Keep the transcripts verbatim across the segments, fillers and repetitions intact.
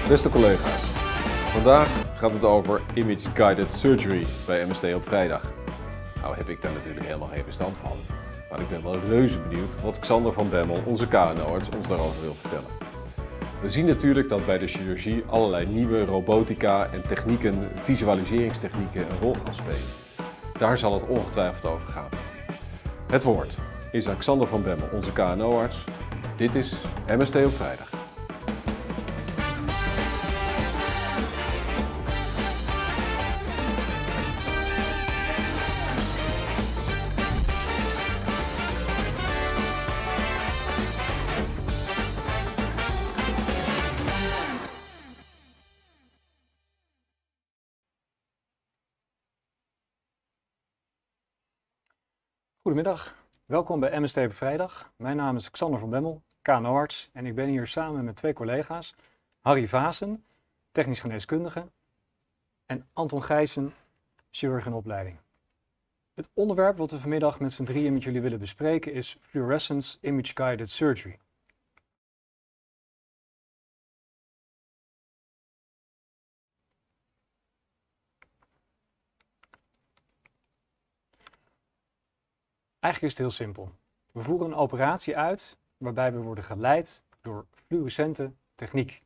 Beste collega's, vandaag gaat het over Image Guided Surgery bij M S T op vrijdag. Nou heb ik daar natuurlijk helemaal geen verstand van, maar ik ben wel reuze benieuwd wat Xander van Bemmel, onze K N O-arts, ons daarover wil vertellen. We zien natuurlijk dat bij de chirurgie allerlei nieuwe robotica en technieken, visualiseringstechnieken een rol gaan spelen. Daar zal het ongetwijfeld over gaan. Het woord is aan Xander van Bemmel, onze K N O-arts. Dit is M S T op vrijdag. Goedemiddag, welkom bij M S T op vrijdag. Mijn naam is Xander van Bemmel, K N O-arts en ik ben hier samen met twee collega's, Harry Vaassen, technisch geneeskundige en Anton Gijssen, chirurg in opleiding. Het onderwerp wat we vanmiddag met z'n drieën met jullie willen bespreken is Fluorescence Image Guided Surgery. Eigenlijk is het heel simpel. We voeren een operatie uit waarbij we worden geleid door fluorescente techniek.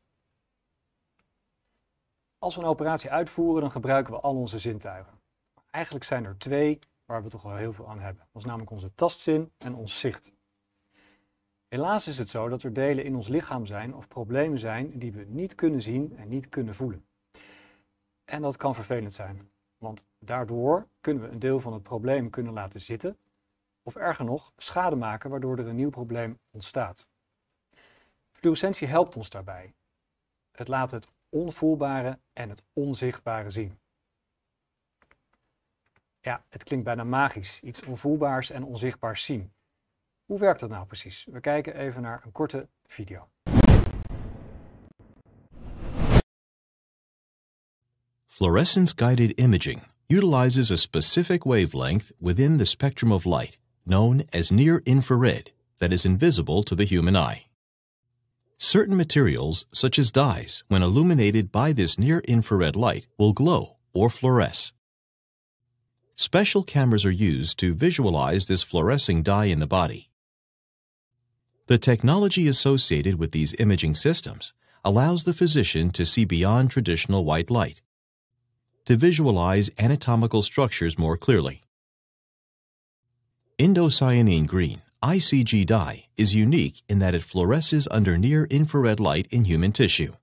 Als we een operatie uitvoeren, dan gebruiken we al onze zintuigen. Eigenlijk zijn er twee waar we toch wel heel veel aan hebben. Dat is namelijk onze tastzin en ons zicht. Helaas is het zo dat er delen in ons lichaam zijn of problemen zijn die we niet kunnen zien en niet kunnen voelen. En dat kan vervelend zijn, want daardoor kunnen we een deel van het probleem kunnen laten zitten. Of erger nog, schade maken waardoor er een nieuw probleem ontstaat. Fluorescentie helpt ons daarbij. Het laat het onvoelbare en het onzichtbare zien. Ja, het klinkt bijna magisch, iets onvoelbaars en onzichtbaars zien. Hoe werkt dat nou precies? We kijken even naar een korte video. Fluorescence-guided imaging utilizes a specific wavelength within the spectrum of light, known as near-infrared, that is invisible to the human eye. Certain materials, such as dyes, when illuminated by this near-infrared light, will glow or fluoresce. Special cameras are used to visualize this fluorescing dye in the body. The technology associated with these imaging systems allows the physician to see beyond traditional white light, to visualize anatomical structures more clearly. Indocyanine green, I C G dye, is unique in that it fluoresces under near-infrared light in human tissue.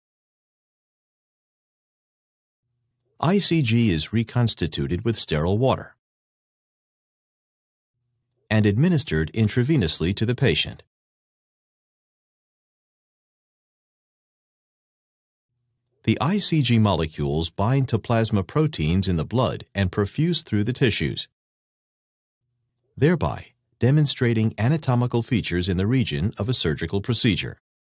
I C G is reconstituted with sterile water and administered intravenously to the patient. The I C G molecules bind to plasma proteins in the blood and perfuse through the tissues, thereby demonstrating anatomical features in the region of a surgical procedure.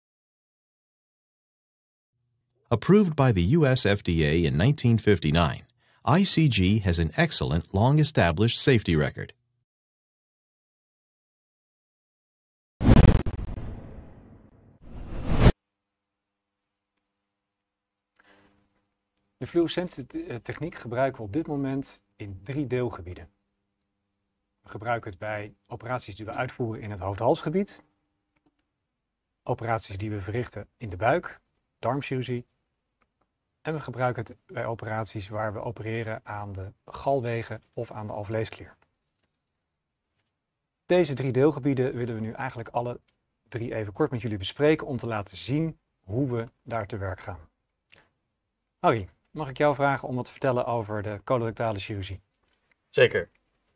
Approved by the U S F D A in nineteen fifty-nine, I C G has an excellent, long-established safety record. De fluorescente techniek gebruiken we op dit moment in drie deelgebieden. We gebruiken het bij operaties die we uitvoeren in het hoofd-halsgebied, operaties die we verrichten in de buik, darmchirurgie, en we gebruiken het bij operaties waar we opereren aan de galwegen of aan de alvleesklier. Deze drie deelgebieden willen we nu eigenlijk alle drie even kort met jullie bespreken om te laten zien hoe we daar te werk gaan. Harry, mag ik jou vragen om wat te vertellen over de colorectale chirurgie? Zeker.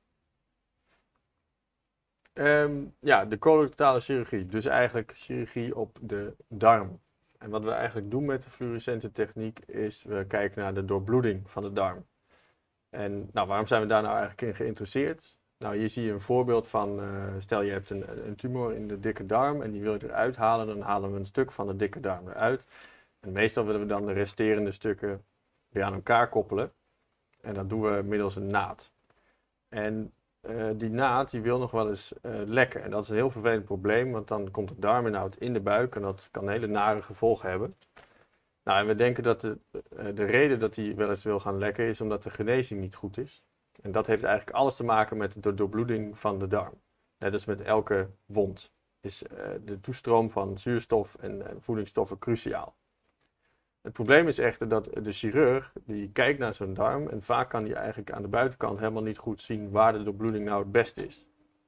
Um, ja, de colorectale chirurgie, dus eigenlijk chirurgie op de darm. En wat we eigenlijk doen met de fluorescente techniek is, we kijken naar de doorbloeding van de darm. En nou, waarom zijn we daar nou eigenlijk in geïnteresseerd? Nou, hier zie je een voorbeeld van, uh, stel je hebt een, een tumor in de dikke darm en die wil je eruit halen, dan halen we een stuk van de dikke darm eruit. En meestal willen we dan de resterende stukken weer aan elkaar koppelen. En dat doen we middels een naad. En uh, die naad die wil nog wel eens uh, lekken. En dat is een heel vervelend probleem, want dan komt de darminhoud in de buik en dat kan hele nare gevolgen hebben. Nou, en we denken dat de, de reden dat hij wel eens wil gaan lekken is omdat de genezing niet goed is. En dat heeft eigenlijk alles te maken met de doorbloeding van de darm. Net als met elke wond is uh, de toestroom van zuurstof en, en voedingsstoffen cruciaal. Het probleem is echter dat de chirurg die kijkt naar zo'n darm en vaak kan hij eigenlijk aan de buitenkant helemaal niet goed zien waar de doorbloeding nou het beste is.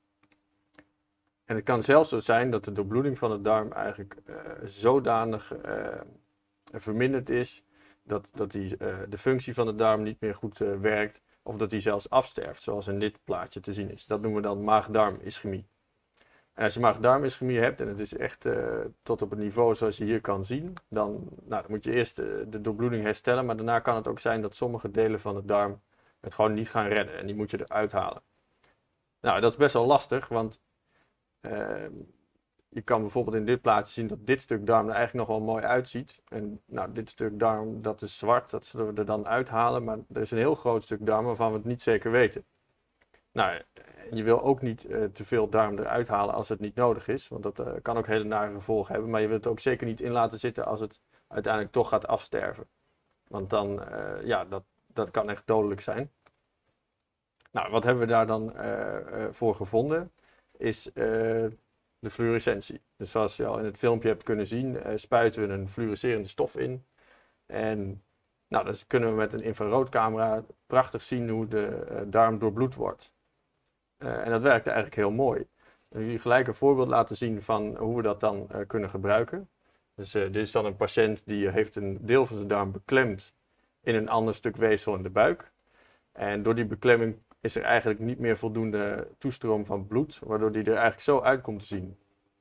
En het kan zelfs zo zijn dat de doorbloeding van de darm eigenlijk uh, zodanig uh, verminderd is dat, dat die, uh, de functie van de darm niet meer goed uh, werkt of dat die zelfs afsterft, zoals in dit plaatje te zien is. Dat noemen we dan maag-darm-ischemie. En als je maag-darm-ischemie hebt en het is echt uh, tot op het niveau zoals je hier kan zien, dan, nou, dan moet je eerst uh, de doorbloeding herstellen, maar daarna kan het ook zijn dat sommige delen van de darm het gewoon niet gaan redden en die moet je eruit halen. Nou, dat is best wel lastig, want uh, je kan bijvoorbeeld in dit plaatje zien dat dit stuk darm er eigenlijk nog wel mooi uitziet. En nou, dit stuk darm, dat is zwart, dat zullen we er dan uithalen, maar er is een heel groot stuk darm waarvan we het niet zeker weten. Nou, je wil ook niet uh, te veel darm eruit halen als het niet nodig is, want dat uh, kan ook hele nare gevolgen hebben. Maar je wilt het ook zeker niet in laten zitten als het uiteindelijk toch gaat afsterven. Want dan, uh, ja, dat, dat kan echt dodelijk zijn. Nou, wat hebben we daar dan uh, uh, voor gevonden? Is uh, de fluorescentie. Dus zoals je al in het filmpje hebt kunnen zien, uh, spuiten we een fluorescerende stof in. En nou, dan kunnen we met een infraroodcamera prachtig zien hoe de uh, darm doorbloed wordt. Uh, en dat werkt eigenlijk heel mooi. Ik wil jullie gelijk een voorbeeld laten zien van hoe we dat dan uh, kunnen gebruiken. Dus uh, dit is dan een patiënt die heeft een deel van zijn darm beklemd in een ander stuk weefsel in de buik. En door die beklemming is er eigenlijk niet meer voldoende toestroom van bloed, waardoor die er eigenlijk zo uit komt te zien.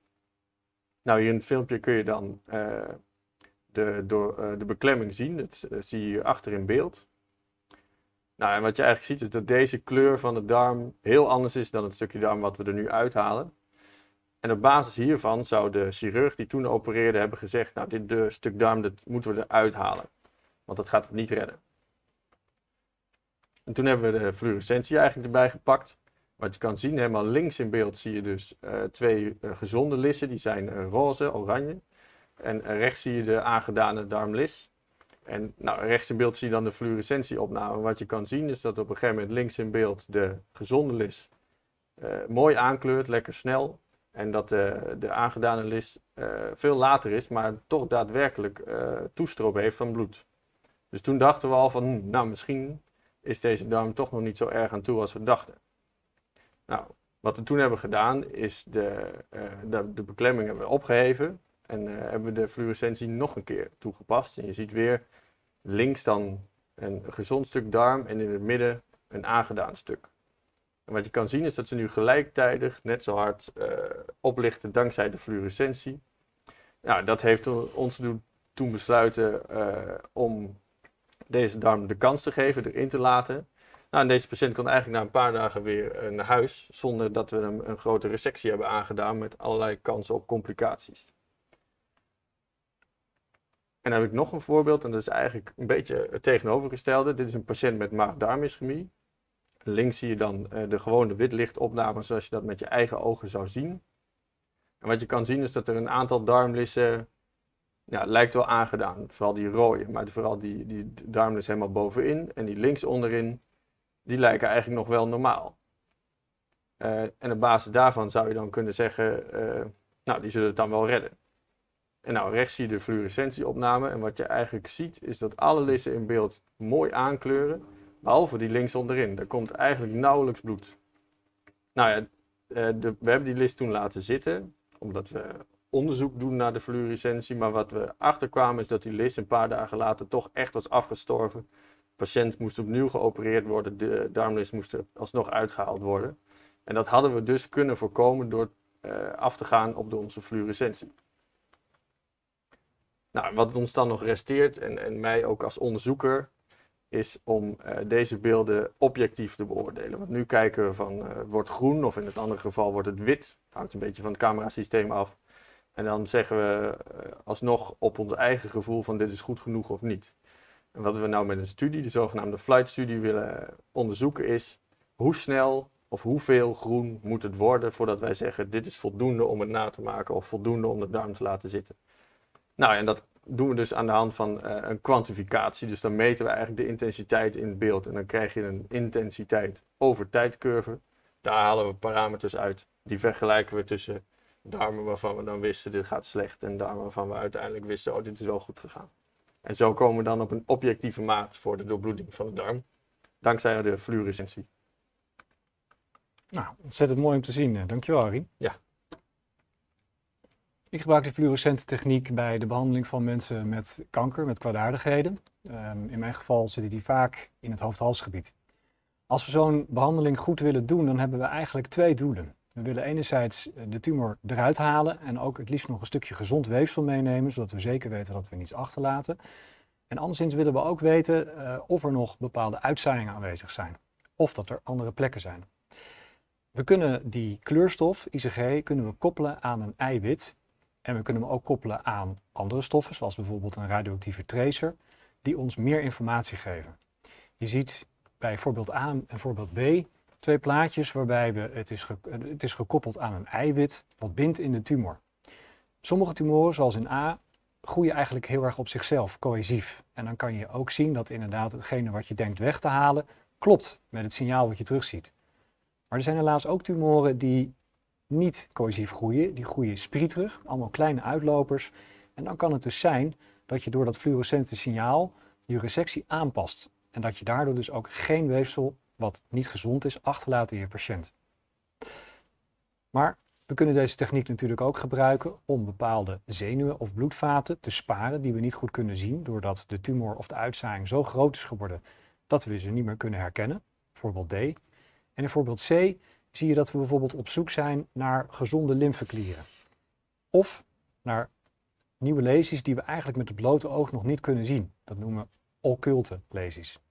Nou, hier in het filmpje kun je dan uh, de, door, uh, de beklemming zien. Dat uh, zie je hier achter in beeld. Nou, en wat je eigenlijk ziet is dat deze kleur van de darm heel anders is dan het stukje darm wat we er nu uithalen. En op basis hiervan zou de chirurg die toen opereerde hebben gezegd, nou, dit de stuk darm dat moeten we eruit halen, want dat gaat het niet redden. En toen hebben we de fluorescentie eigenlijk erbij gepakt. Wat je kan zien, helemaal links in beeld zie je dus uh, twee uh, gezonde lissen, die zijn uh, roze, oranje. En uh, rechts zie je de aangedane darmlis. En nou, rechts in beeld zie je dan de fluorescentieopname. Wat je kan zien is dat op een gegeven moment links in beeld de gezonde lis uh, mooi aankleurt, lekker snel. En dat uh, de aangedane lis uh, veel later is, maar toch daadwerkelijk uh, toestroom heeft van bloed. Dus toen dachten we al van, hm, nou misschien is deze darm toch nog niet zo erg aan toe als we dachten. Nou, wat we toen hebben gedaan is de, uh, de, de beklemming hebben we opgeheven. En uh, hebben we de fluorescentie nog een keer toegepast. En je ziet weer links dan een gezond stuk darm en in het midden een aangedaan stuk. En wat je kan zien is dat ze nu gelijktijdig net zo hard uh, oplichten dankzij de fluorescentie. Nou, dat heeft ons toen besluiten uh, om deze darm de kans te geven, erin te laten. Nou, en deze patiënt kon eigenlijk na een paar dagen weer uh, naar huis, zonder dat we hem een grote resectie hebben aangedaan met allerlei kansen op complicaties. En dan heb ik nog een voorbeeld, en dat is eigenlijk een beetje het tegenovergestelde. Dit is een patiënt met maag-darmischemie. Links zie je dan uh, de gewone witlichtopname zoals je dat met je eigen ogen zou zien. En wat je kan zien is dat er een aantal darmlissen, ja, lijkt wel aangedaan. Vooral die rode, maar vooral die, die darmlis helemaal bovenin en die links onderin, die lijken eigenlijk nog wel normaal. Uh, en op basis daarvan zou je dan kunnen zeggen, uh, nou, die zullen het dan wel redden. En nou, rechts zie je de fluorescentieopname en wat je eigenlijk ziet is dat alle lissen in beeld mooi aankleuren, behalve die links onderin. Daar komt eigenlijk nauwelijks bloed. Nou ja, de, we hebben die lis toen laten zitten, omdat we onderzoek doen naar de fluorescentie, maar wat we achterkwamen is dat die lis een paar dagen later toch echt was afgestorven. De patiënt moest opnieuw geopereerd worden, de darmlis moest er alsnog uitgehaald worden. En dat hadden we dus kunnen voorkomen door uh, af te gaan op de onze fluorescentie. Nou, wat ons dan nog resteert, en, en mij ook als onderzoeker, is om uh, deze beelden objectief te beoordelen. Want nu kijken we van, uh, wordt groen of in het andere geval wordt het wit. Hangt een beetje van het camerasysteem af. En dan zeggen we uh, alsnog op ons eigen gevoel van dit is goed genoeg of niet. En wat we nou met een studie, de zogenaamde flight studie, willen onderzoeken is hoe snel of hoeveel groen moet het worden voordat wij zeggen dit is voldoende om het na te maken of voldoende om de darm te laten zitten. Nou, en dat doen we dus aan de hand van uh, een kwantificatie. Dus dan meten we eigenlijk de intensiteit in het beeld. En dan krijg je een intensiteit over tijdcurve. Daar halen we parameters uit. Die vergelijken we tussen darmen waarvan we dan wisten dit gaat slecht. En darmen waarvan we uiteindelijk wisten, oh dit is wel goed gegaan. En zo komen we dan op een objectieve maat voor de doorbloeding van de darm. Dankzij de fluorescentie. Nou, ontzettend mooi om te zien. Dankjewel, Arien. Ja. Ik gebruik de fluorescente techniek bij de behandeling van mensen met kanker, met kwaadaardigheden. Um, in mijn geval zitten die vaak in het hoofd-halsgebied. Als we zo'n behandeling goed willen doen, dan hebben we eigenlijk twee doelen. We willen enerzijds de tumor eruit halen en ook het liefst nog een stukje gezond weefsel meenemen, zodat we zeker weten dat we niets achterlaten. En anderszins willen we ook weten uh, of er nog bepaalde uitzaaiingen aanwezig zijn, of dat er andere plekken zijn. We kunnen die kleurstof, I C G, kunnen we koppelen aan een eiwit. En we kunnen hem ook koppelen aan andere stoffen, zoals bijvoorbeeld een radioactieve tracer, die ons meer informatie geven. Je ziet bij voorbeeld A en voorbeeld B twee plaatjes waarbij we, het, is ge, het is gekoppeld aan een eiwit wat bindt in de tumor. Sommige tumoren, zoals in A, groeien eigenlijk heel erg op zichzelf, cohesief. En dan kan je ook zien dat inderdaad hetgene wat je denkt weg te halen, klopt met het signaal wat je terugziet. Maar er zijn helaas ook tumoren die niet cohesief groeien, die groeien sprieterig, allemaal kleine uitlopers. En dan kan het dus zijn dat je door dat fluorescente signaal je resectie aanpast. En dat je daardoor dus ook geen weefsel wat niet gezond is achterlaat in je patiënt. Maar we kunnen deze techniek natuurlijk ook gebruiken om bepaalde zenuwen of bloedvaten te sparen die we niet goed kunnen zien, doordat de tumor of de uitzaaiing zo groot is geworden dat we ze niet meer kunnen herkennen. Voorbeeld D. En in voorbeeld C zie je dat we bijvoorbeeld op zoek zijn naar gezonde lymfeklieren. Of naar nieuwe lesies die we eigenlijk met het blote oog nog niet kunnen zien. Dat noemen we occulte lesies.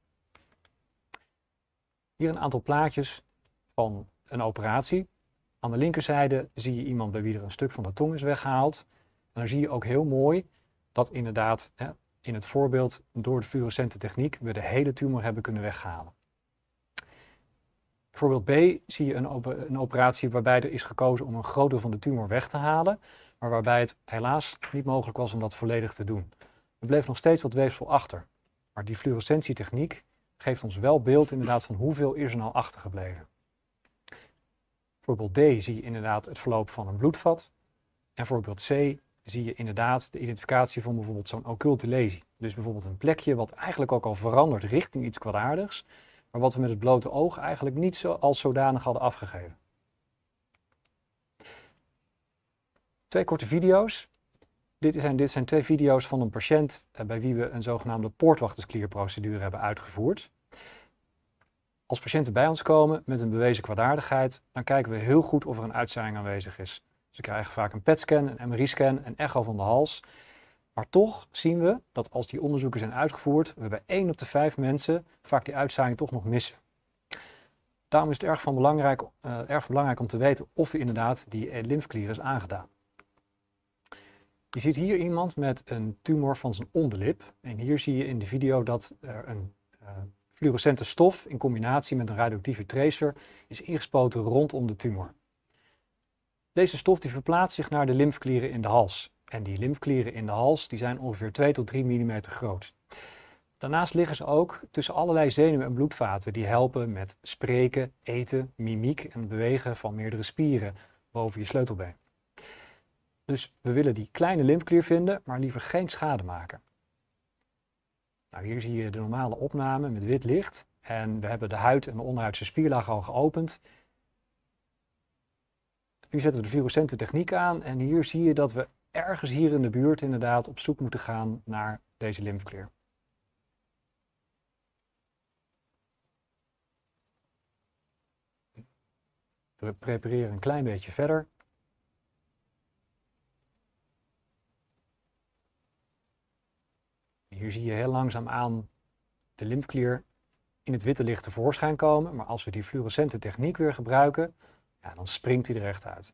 Hier een aantal plaatjes van een operatie. Aan de linkerzijde zie je iemand bij wie er een stuk van de tong is weggehaald. En dan zie je ook heel mooi dat inderdaad hè, in het voorbeeld door de fluorescente techniek we de hele tumor hebben kunnen weghalen. Voorbeeld B zie je een, op een operatie waarbij er is gekozen om een groot deel van de tumor weg te halen, maar waarbij het helaas niet mogelijk was om dat volledig te doen. Er bleef nog steeds wat weefsel achter, maar die fluorescentietechniek geeft ons wel beeld inderdaad van hoeveel is er nou achtergebleven. Voorbeeld D zie je inderdaad het verloop van een bloedvat en voorbeeld C zie je inderdaad de identificatie van bijvoorbeeld zo'n occulte lesie. Dus bijvoorbeeld een plekje wat eigenlijk ook al verandert richting iets kwaadaardigs, maar wat we met het blote oog eigenlijk niet zo als zodanig hadden afgegeven. Twee korte video's. Dit zijn, dit zijn twee video's van een patiënt eh, bij wie we een zogenaamde poortwachtersklierprocedure hebben uitgevoerd. Als patiënten bij ons komen met een bewezen kwaadaardigheid, dan kijken we heel goed of er een uitzaaiing aanwezig is. Ze krijgen vaak een P E T-scan, een M R I-scan, een echo van de hals. Maar toch zien we dat als die onderzoeken zijn uitgevoerd, we bij één op de vijf mensen vaak die uitzaaiing toch nog missen. Daarom is het erg van belangrijk, uh, erg belangrijk om te weten of er inderdaad die uh, lymfeklier is aangedaan. Je ziet hier iemand met een tumor van zijn onderlip. En hier zie je in de video dat er een uh, fluorescente stof in combinatie met een radioactieve tracer is ingespoten rondom de tumor. Deze stof die verplaatst zich naar de lymfeklieren in de hals. En die lymfeklieren in de hals die zijn ongeveer twee tot drie millimeter groot. Daarnaast liggen ze ook tussen allerlei zenuwen en bloedvaten die helpen met spreken, eten, mimiek en het bewegen van meerdere spieren boven je sleutelbeen. Dus we willen die kleine lymfeklier vinden, maar liever geen schade maken. Nou, hier zie je de normale opname met wit licht. En we hebben de huid en de onderhuidse spierlaag al geopend. Nu zetten we de fluorescente techniek aan en hier zie je dat we ergens hier in de buurt inderdaad op zoek moeten gaan naar deze lymfeklier. We prepareren een klein beetje verder. Hier zie je heel langzaamaan de lymfeklier in het witte licht tevoorschijn komen, maar als we die fluorescente techniek weer gebruiken, ja, dan springt hij er echt uit.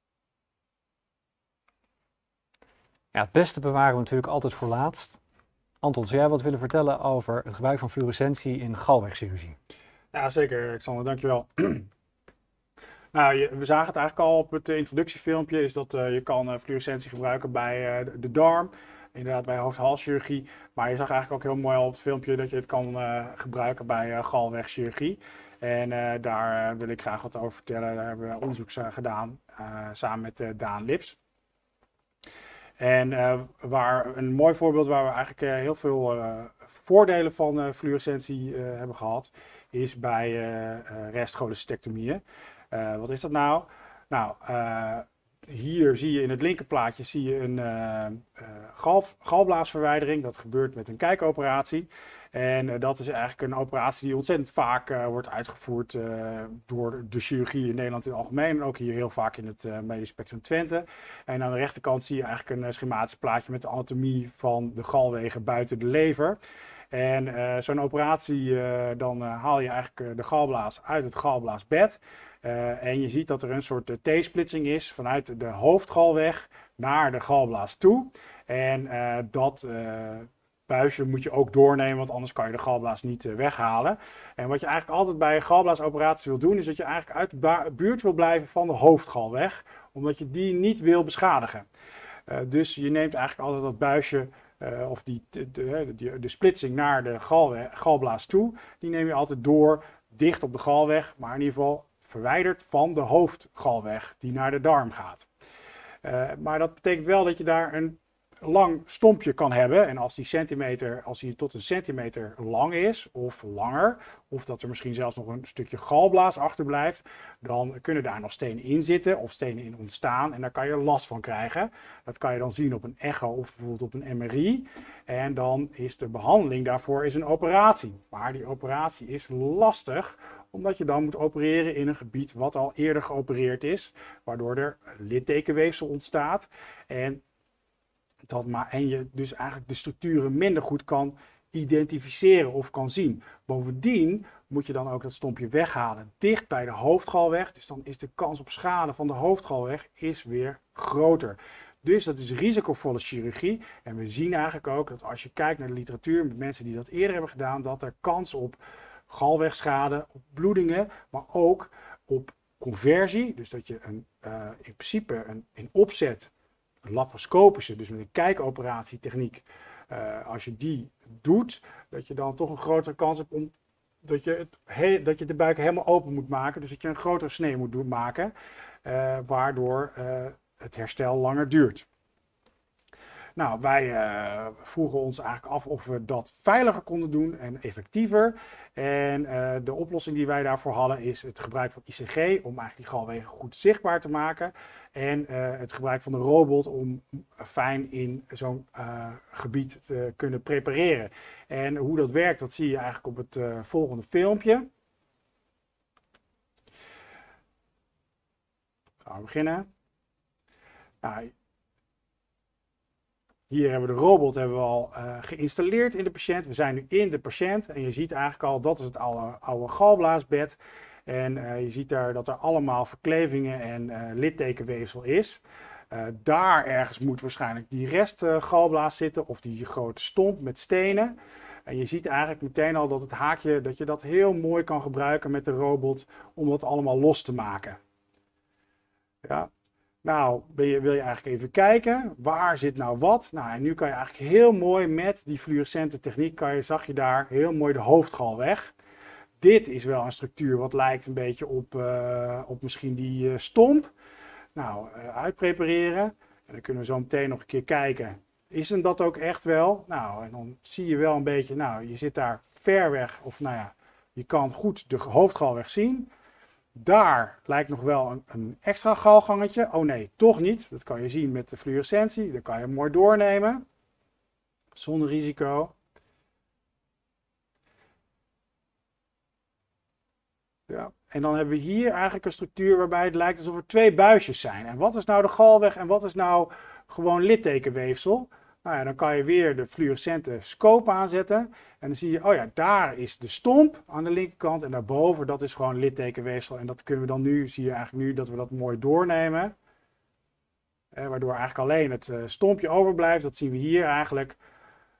Ja, het beste bewaren we natuurlijk altijd voor laatst. Anton, zou jij wat willen vertellen over het gebruik van fluorescentie in galwegchirurgie? Ja, zeker, Alexander, dankjewel. Nou, je, we zagen het eigenlijk al op het uh, introductiefilmpje, is dat uh, je kan uh, fluorescentie gebruiken bij uh, de, de darm, inderdaad bij hoofd-halschirurgie. Maar je zag eigenlijk ook heel mooi op het filmpje dat je het kan uh, gebruiken bij uh, galwegchirurgie. En uh, daar uh, wil ik graag wat over vertellen. Daar hebben we onderzoek uh, gedaan uh, samen met uh, Daan Lips. En uh, waar, een mooi voorbeeld waar we eigenlijk uh, heel veel uh, voordelen van uh, fluorescentie uh, hebben gehad, is bij uh, uh, restcholecystectomieën. Uh, wat is dat nou? Nou, uh, hier zie je in het linkerplaatje zie je een uh, uh, gal, galblaasverwijdering. Dat gebeurt met een kijkoperatie. En uh, dat is eigenlijk een operatie die ontzettend vaak uh, wordt uitgevoerd uh, door de chirurgie in Nederland in het algemeen. En ook hier heel vaak in het uh, Medisch Spectrum Twente. En aan de rechterkant zie je eigenlijk een uh, schematisch plaatje met de anatomie van de galwegen buiten de lever. En uh, zo'n operatie, uh, dan uh, haal je eigenlijk uh, de galblaas uit het galblaasbed. Uh, en je ziet dat er een soort uh, T-splitsing is vanuit de hoofdgalweg naar de galblaas toe. En uh, dat uh, buisje moet je ook doornemen, want anders kan je de galblaas niet uh, weghalen. En wat je eigenlijk altijd bij een galblaasoperatie wil doen, is dat je eigenlijk uit de buurt wil blijven van de hoofdgalweg, omdat je die niet wil beschadigen. Uh, dus je neemt eigenlijk altijd dat buisje, uh, of die, de, de, de, de splitsing naar de galwe, galblaas toe, die neem je altijd door, dicht op de galweg, maar in ieder geval verwijderd van de hoofdgalweg die naar de darm gaat. Uh, maar dat betekent wel dat je daar een lang stompje kan hebben. En als die centimeter, als die tot een centimeter lang is, of langer, of dat er misschien zelfs nog een stukje galblaas achterblijft, dan kunnen daar nog stenen in zitten of stenen in ontstaan en daar kan je last van krijgen. Dat kan je dan zien op een echo of bijvoorbeeld op een M R I. En dan is de behandeling daarvoor is een operatie. Maar die operatie is lastig, omdat je dan moet opereren in een gebied wat al eerder geopereerd is, waardoor er littekenweefsel ontstaat. En Dat ma en je dus eigenlijk de structuren minder goed kan identificeren of kan zien. Bovendien moet je dan ook dat stompje weghalen dicht bij de hoofdgalweg. Dus dan is de kans op schade van de hoofdgalweg is weer groter. Dus dat is risicovolle chirurgie. En we zien eigenlijk ook dat als je kijkt naar de literatuur met mensen die dat eerder hebben gedaan, dat er kans op galwegschade, op bloedingen, maar ook op conversie. Dus dat je een, uh, in principe een, in opzet een laparoscopische, dus met een kijkoperatietechniek, uh, als je die doet, dat je dan toch een grotere kans hebt om dat je, het he dat je de buik helemaal open moet maken. Dus dat je een grotere snee moet doen, maken, uh, waardoor uh, het herstel langer duurt. Nou, wij uh, vroegen ons eigenlijk af of we dat veiliger konden doen en effectiever. En uh, de oplossing die wij daarvoor hadden is het gebruik van I C G om eigenlijk die galwegen goed zichtbaar te maken. En uh, het gebruik van de robot om fijn in zo'n uh, gebied te kunnen prepareren. En hoe dat werkt, dat zie je eigenlijk op het uh, volgende filmpje. Gaan we beginnen. Nou, hier hebben we de robot hebben we al uh, geïnstalleerd in de patiënt. We zijn nu in de patiënt en je ziet eigenlijk al, dat is het oude, oude galblaasbed. En uh, je ziet daar dat er allemaal verklevingen en uh, littekenweefsel is. Uh, daar ergens moet waarschijnlijk die rest uh, galblaas zitten of die grote stomp met stenen. En je ziet eigenlijk meteen al dat het haakje, dat je dat heel mooi kan gebruiken met de robot om dat allemaal los te maken. Ja. Nou, ben je, wil je eigenlijk even kijken, waar zit nou wat? Nou, en nu kan je eigenlijk heel mooi met die fluorescente techniek, kan je, zag je daar heel mooi de hoofdgalweg. Dit is wel een structuur wat lijkt een beetje op, uh, op misschien die uh, stomp. Nou, uh, uitprepareren. En dan kunnen we zo meteen nog een keer kijken. Is hem dat ook echt wel? Nou, en dan zie je wel een beetje, nou, je zit daar ver weg, of nou ja, je kan goed de hoofdgalweg zien. Daar lijkt nog wel een, een extra galgangetje. Oh nee, toch niet. Dat kan je zien met de fluorescentie. Dan kan je hem mooi doornemen. Zonder risico. Ja. En dan hebben we hier eigenlijk een structuur waarbij het lijkt alsof er twee buisjes zijn. En wat is nou de galweg en wat is nou gewoon littekenweefsel? Nou ja, dan kan je weer de fluorescente scope aanzetten. En dan zie je, oh ja, daar is de stomp aan de linkerkant. En daarboven, dat is gewoon littekenweefsel. En dat kunnen we dan nu, zie je eigenlijk nu dat we dat mooi doornemen. Eh, waardoor eigenlijk alleen het uh, stompje overblijft. Dat zien we hier eigenlijk.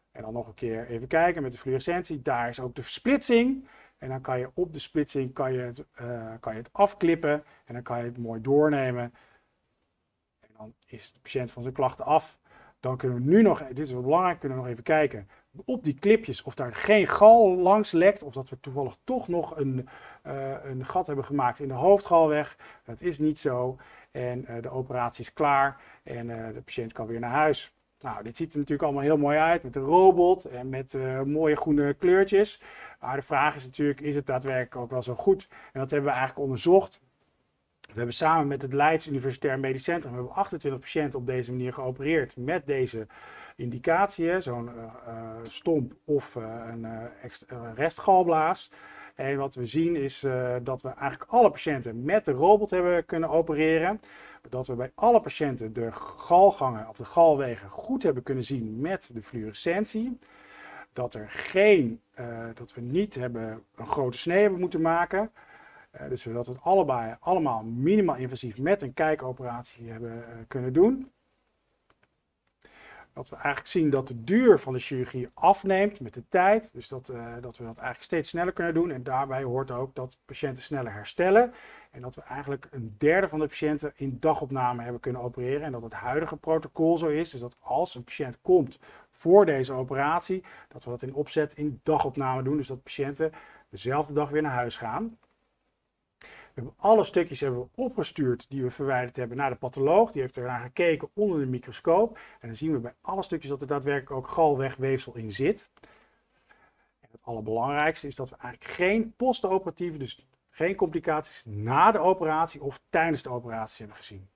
En dan nog een keer even kijken met de fluorescentie. Daar is ook de splitsing. En dan kan je op de splitsing kan je het, uh, kan je het afklippen. En dan kan je het mooi doornemen. En dan is de patiënt van zijn klachten af. Dan kunnen we nu nog, dit is wel belangrijk, kunnen we nog even kijken op die clipjes of daar geen gal langs lekt. Of dat we toevallig toch nog een, uh, een gat hebben gemaakt in de hoofdgalweg. Dat is niet zo. En uh, de operatie is klaar en uh, de patiënt kan weer naar huis. Nou, dit ziet er natuurlijk allemaal heel mooi uit met een robot en met uh, mooie groene kleurtjes. Maar de vraag is natuurlijk, is het daadwerkelijk ook wel zo goed? En dat hebben we eigenlijk onderzocht. We hebben samen met het Leids Universitair Medisch Centrum we hebben achtentwintig patiënten op deze manier geopereerd met deze indicatie, zo'n uh, uh, stomp of uh, een uh, extra, uh, restgalblaas. En wat we zien is uh, dat we eigenlijk alle patiënten met de robot hebben kunnen opereren. Dat we bij alle patiënten de galgangen of de galwegen goed hebben kunnen zien met de fluorescentie. Dat, er geen, uh, dat we niet hebben een grote snee hebben moeten maken. Uh, dus dat we het allebei allemaal minimaal invasief met een kijkoperatie hebben uh, kunnen doen. Dat we eigenlijk zien dat de duur van de chirurgie afneemt met de tijd. Dus dat, uh, dat we dat eigenlijk steeds sneller kunnen doen. En daarbij hoort ook dat patiënten sneller herstellen. En dat we eigenlijk een derde van de patiënten in dagopname hebben kunnen opereren. En dat het huidige protocol zo is. Dus dat als een patiënt komt voor deze operatie, dat we dat in opzet in dagopname doen. Dus dat patiënten dezelfde dag weer naar huis gaan. We hebben alle stukjes hebben we opgestuurd die we verwijderd hebben naar de patholoog. Die heeft ernaar gekeken onder de microscoop. En dan zien we bij alle stukjes dat er daadwerkelijk ook galwegweefsel in zit. En het allerbelangrijkste is dat we eigenlijk geen postoperatieve, dus geen complicaties na de operatie of tijdens de operatie hebben gezien.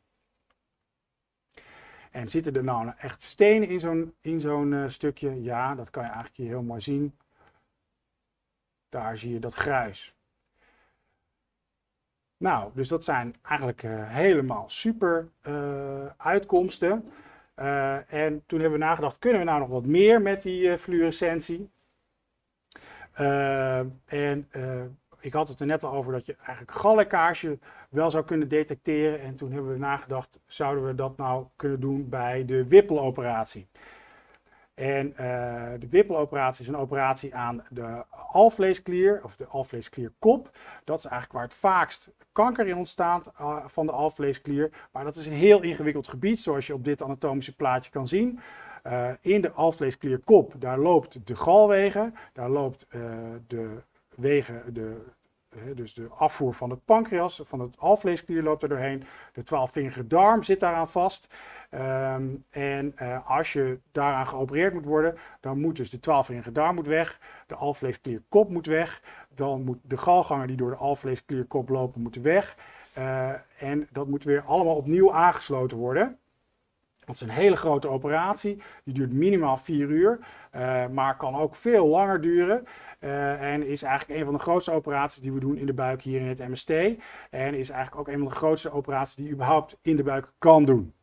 En zitten er nou echt stenen in zo'n in zo'n uh, stukje? Ja, dat kan je eigenlijk hier heel mooi zien. Daar zie je dat gruis. Nou, dus dat zijn eigenlijk uh, helemaal super uh, uitkomsten. Uh, en toen hebben we nagedacht, kunnen we nou nog wat meer met die uh, fluorescentie? Uh, en uh, ik had het er net al over dat je eigenlijk gallekkage wel zou kunnen detecteren. En toen hebben we nagedacht, zouden we dat nou kunnen doen bij de wippeloperatie? En uh, de wippeloperatie is een operatie aan de alvleesklier, of de alvleesklierkop. Dat is eigenlijk waar het vaakst kanker in ontstaat uh, van de alvleesklier. Maar dat is een heel ingewikkeld gebied, zoals je op dit anatomische plaatje kan zien. Uh, in de alvleesklierkop, daar loopt de galwegen, daar loopt uh, de wegen, de, uh, dus de afvoer van het pancreas, van het alvleesklier loopt er doorheen. De twaalfvingerige darm zit daaraan vast. Um, en uh, als je daaraan geopereerd moet worden, dan moet dus de twaalfvingerige darm moet weg, de alvleesklierkop moet weg, dan moet de galgangen die door de alvleesklierkop lopen moeten weg. Uh, en dat moet weer allemaal opnieuw aangesloten worden. Dat is een hele grote operatie, die duurt minimaal vier uur, uh, maar kan ook veel langer duren. Uh, en is eigenlijk een van de grootste operaties die we doen in de buik hier in het M S T. En is eigenlijk ook een van de grootste operaties die je überhaupt in de buik kan doen.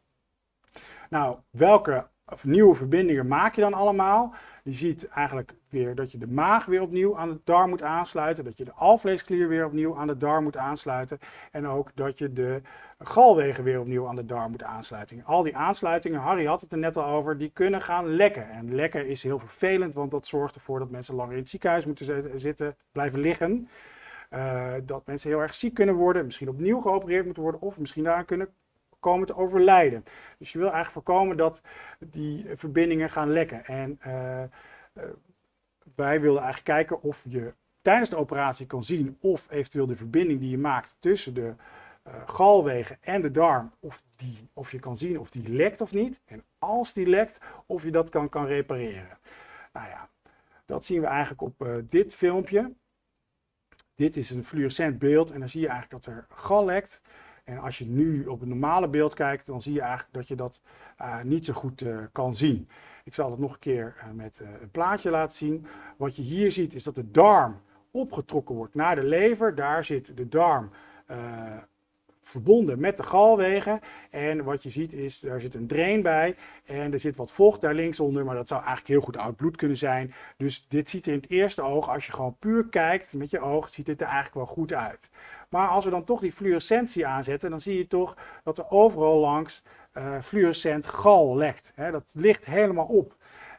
Nou, welke nieuwe verbindingen maak je dan allemaal? Je ziet eigenlijk weer dat je de maag weer opnieuw aan de darm moet aansluiten. Dat je de alvleesklier weer opnieuw aan de darm moet aansluiten. En ook dat je de galwegen weer opnieuw aan de darm moet aansluiten. Al die aansluitingen, Harry had het er net al over, die kunnen gaan lekken. En lekken is heel vervelend, want dat zorgt ervoor dat mensen langer in het ziekenhuis moeten zitten, blijven liggen. Uh, dat mensen heel erg ziek kunnen worden, misschien opnieuw geopereerd moeten worden of misschien daaraan kunnen komen te overlijden. Dus je wil eigenlijk voorkomen dat die verbindingen gaan lekken. En uh, uh, wij wilden eigenlijk kijken of je tijdens de operatie kan zien of eventueel de verbinding die je maakt tussen de uh, galwegen en de darm, of, die, of je kan zien of die lekt of niet. En als die lekt, of je dat kan, kan repareren. Nou ja, dat zien we eigenlijk op uh, dit filmpje. Dit is een fluorescent beeld en dan zie je eigenlijk dat er gal lekt. En als je nu op het normale beeld kijkt, dan zie je eigenlijk dat je dat uh, niet zo goed uh, kan zien. Ik zal het nog een keer uh, met uh, een plaatje laten zien. Wat je hier ziet is dat de darm opgetrokken wordt naar de lever. Daar zit de darm uh, verbonden met de galwegen. En wat je ziet is, daar zit een drain bij. En er zit wat vocht daar linksonder, maar dat zou eigenlijk heel goed oud bloed kunnen zijn. Dus dit ziet er in het eerste oog, als je gewoon puur kijkt met je oog, ziet dit er eigenlijk wel goed uit. Maar als we dan toch die fluorescentie aanzetten, dan zie je toch dat er overal langs uh, fluorescent gal lekt. He, dat ligt helemaal op.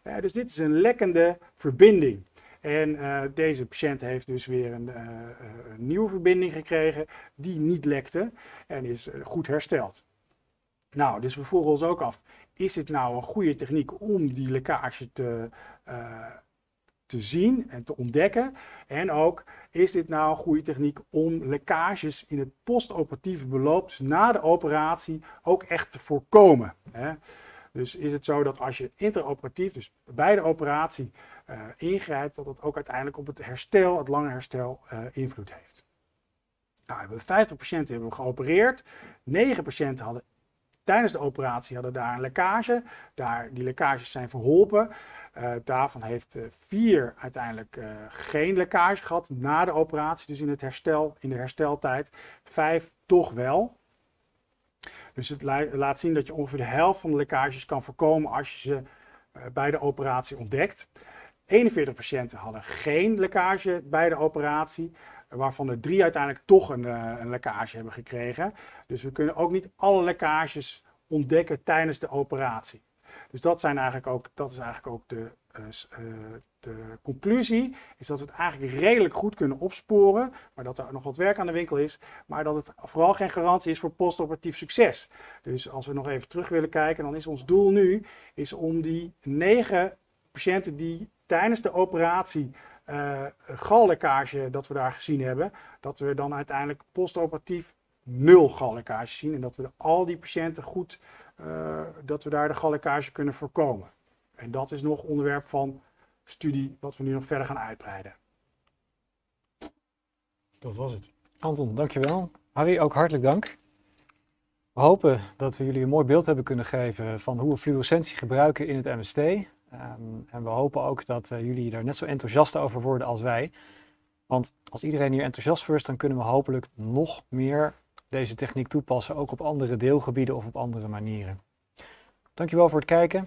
Uh, dus dit is een lekkende verbinding. En uh, deze patiënt heeft dus weer een, uh, een nieuwe verbinding gekregen die niet lekte en is uh, goed hersteld. Nou, dus we vroegen ons ook af, is dit nou een goede techniek om die lekkage te, uh, te zien en te ontdekken? En ook, is dit nou een goede techniek om lekkages in het postoperatieve beloop, dus na de operatie, ook echt te voorkomen? Hè? Dus is het zo dat als je interoperatief, dus bij de operatie, uh, ingrijpt, dat dat ook uiteindelijk op het herstel, het lange herstel, uh, invloed heeft? Nou, we hebben vijftig patiënten hebben we geopereerd. negen patiënten hadden tijdens de operatie hadden daar een lekkage. Daar, die lekkages zijn verholpen. Uh, daarvan heeft uh, vier uiteindelijk uh, geen lekkage gehad na de operatie, dus in, het herstel, in de hersteltijd. Vijf toch wel. Dus het laat zien dat je ongeveer de helft van de lekkages kan voorkomen als je ze uh, bij de operatie ontdekt. eenenveertig patiënten hadden geen lekkage bij de operatie, waarvan er drie uiteindelijk toch een, uh, een lekkage hebben gekregen. Dus we kunnen ook niet alle lekkages ontdekken tijdens de operatie. Dus dat, zijn eigenlijk ook, dat is eigenlijk ook de, uh, uh, de conclusie, is dat we het eigenlijk redelijk goed kunnen opsporen, maar dat er nog wat werk aan de winkel is, maar dat het vooral geen garantie is voor postoperatief succes. Dus als we nog even terug willen kijken, dan is ons doel nu is om die negen patiënten die tijdens de operatie uh, gallekkage dat we daar gezien hebben, dat we dan uiteindelijk postoperatief nul gallekkage zien en dat we al die patiënten goed, uh, dat we daar de gallekkage kunnen voorkomen. En dat is nog onderwerp van studie wat we nu nog verder gaan uitbreiden. Dat was het. Anton, dankjewel. Harry, ook hartelijk dank. We hopen dat we jullie een mooi beeld hebben kunnen geven van hoe we fluorescentie gebruiken in het M S T. Um, en we hopen ook dat uh, jullie er net zo enthousiast over worden als wij. Want als iedereen hier enthousiast voor is, dan kunnen we hopelijk nog meer deze techniek toepassen, ook op andere deelgebieden of op andere manieren. Dankjewel voor het kijken.